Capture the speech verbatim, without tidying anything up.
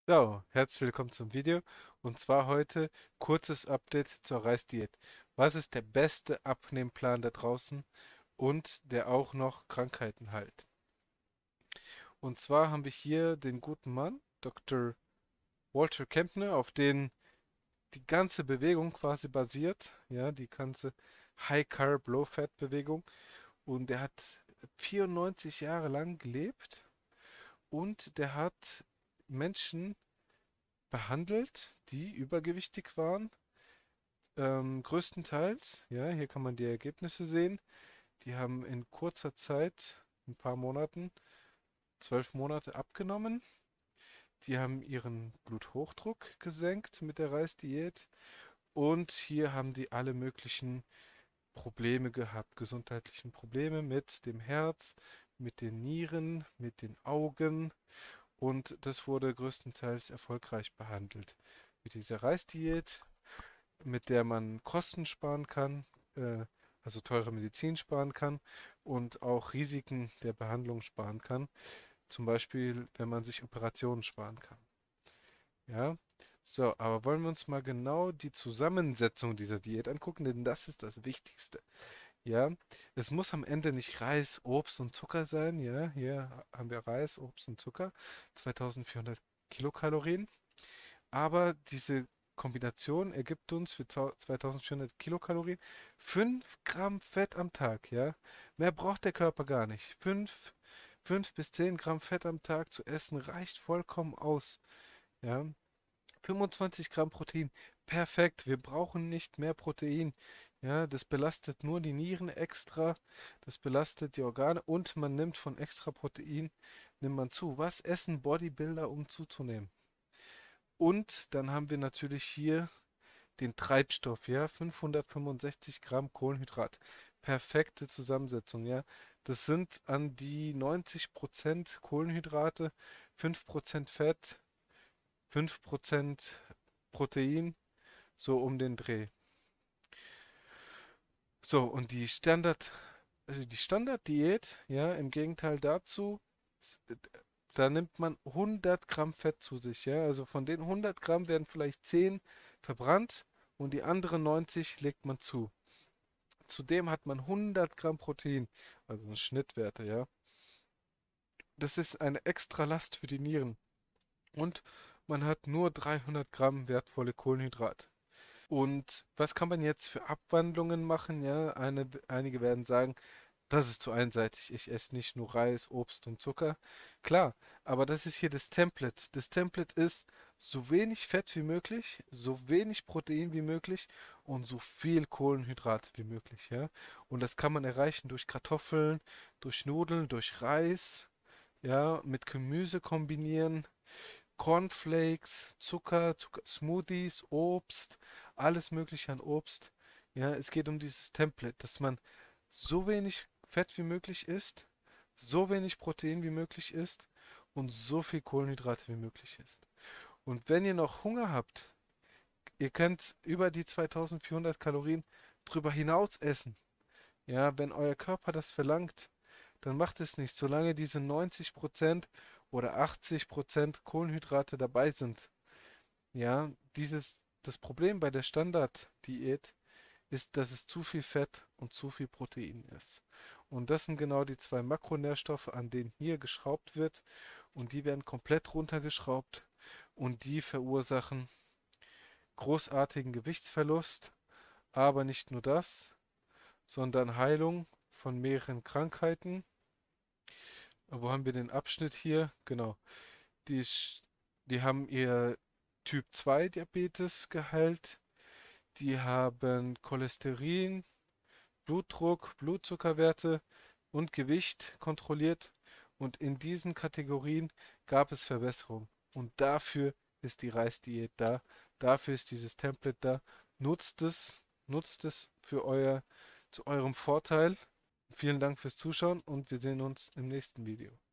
So, herzlich willkommen zum Video und zwar heute kurzes Update zur Reisdiät. Was ist der beste Abnehmplan da draußen und der auch noch Krankheiten heilt? Und zwar haben wir hier den guten Mann, Doktor Walter Kempner, auf den die ganze Bewegung quasi basiert, ja, die ganze High Carb, Low Fat Bewegung, und der hat vierundneunzig Jahre lang gelebt und der hat Menschen behandelt, die übergewichtig waren. Ähm, größtenteils, ja, hier kann man die Ergebnisse sehen. Die haben in kurzer Zeit, ein paar Monaten, zwölf Monate abgenommen. Die haben ihren Bluthochdruck gesenkt mit der Reisdiät. Und hier haben die alle möglichen Probleme gehabt, gesundheitlichen Probleme mit dem Herz, mit den Nieren, mit den Augen. Und das wurde größtenteils erfolgreich behandelt. Mit dieser Reisdiät, mit der man Kosten sparen kann, äh, also teure Medizin sparen kann und auch Risiken der Behandlung sparen kann. Zum Beispiel, wenn man sich Operationen sparen kann. Ja, so, aber wollen wir uns mal genau die Zusammensetzung dieser Diät angucken, denn das ist das Wichtigste. Ja, es muss am Ende nicht Reis, Obst und Zucker sein. Ja, hier haben wir Reis, Obst und Zucker, zweitausendvierhundert Kilokalorien. Aber diese Kombination ergibt uns für zweitausendvierhundert Kilokalorien fünf Gramm Fett am Tag, ja. Mehr braucht der Körper gar nicht. fünf, fünf bis zehn Gramm Fett am Tag zu essen reicht vollkommen aus, ja. fünfundzwanzig Gramm Protein, perfekt. Wir brauchen nicht mehr Protein. Ja, das belastet nur die Nieren extra, das belastet die Organe und man nimmt von extra Protein, nimmt man zu. Was essen Bodybuilder, um zuzunehmen? Und dann haben wir natürlich hier den Treibstoff, ja, fünfhundertfünfundsechzig Gramm Kohlenhydrat. Perfekte Zusammensetzung, ja. Das sind an die neunzig Prozent Kohlenhydrate, fünf Prozent Fett, fünf Prozent Protein, so um den Dreh. So, und die Standard, also die Standarddiät, ja, im Gegenteil dazu, s- da nimmt man hundert Gramm Fett zu sich, ja. Also von den hundert Gramm werden vielleicht zehn verbrannt und die anderen neunzig legt man zu. Zudem hat man hundert Gramm Protein, also eine Schnittwerte, ja. Das ist eine extra Last für die Nieren. Und man hat nur dreihundert Gramm wertvolle Kohlenhydrate. Und was kann man jetzt für Abwandlungen machen? Ja, eine, einige werden sagen, das ist zu einseitig. Ich esse nicht nur Reis, Obst und Zucker. Klar, aber das ist hier das Template. Das Template ist so wenig Fett wie möglich, so wenig Protein wie möglich und so viel Kohlenhydrate wie möglich. Ja? Und das kann man erreichen durch Kartoffeln, durch Nudeln, durch Reis, ja, mit Gemüse kombinieren. Cornflakes, Zucker, Zucker, Smoothies, Obst, alles Mögliche an Obst. Ja, es geht um dieses Template, dass man so wenig Fett wie möglich isst, so wenig Protein wie möglich isst und so viel Kohlenhydrate wie möglich isst. Und wenn ihr noch Hunger habt, ihr könnt über die zweitausendvierhundert Kalorien drüber hinaus essen. Ja, wenn euer Körper das verlangt, dann macht es nicht, solange diese neunzig Prozent oder achtzig Prozent Kohlenhydrate dabei sind. Ja, dieses, das Problem bei der Standarddiät ist, dass es zu viel Fett und zu viel Protein ist. Und das sind genau die zwei Makronährstoffe, an denen hier geschraubt wird. Und die werden komplett runtergeschraubt und die verursachen großartigen Gewichtsverlust. Aber nicht nur das, sondern Heilung von mehreren Krankheiten. Wo haben wir den Abschnitt hier? Genau. Die, sch- die haben ihr Typ zwei Diabetes geheilt. Die haben Cholesterin, Blutdruck, Blutzuckerwerte und Gewicht kontrolliert. Und in diesen Kategorien gab es Verbesserungen. Und dafür ist die Reisdiät da. Dafür ist dieses Template da. Nutzt es, nutzt es für euer, zu eurem Vorteil. Vielen Dank fürs Zuschauen und wir sehen uns im nächsten Video.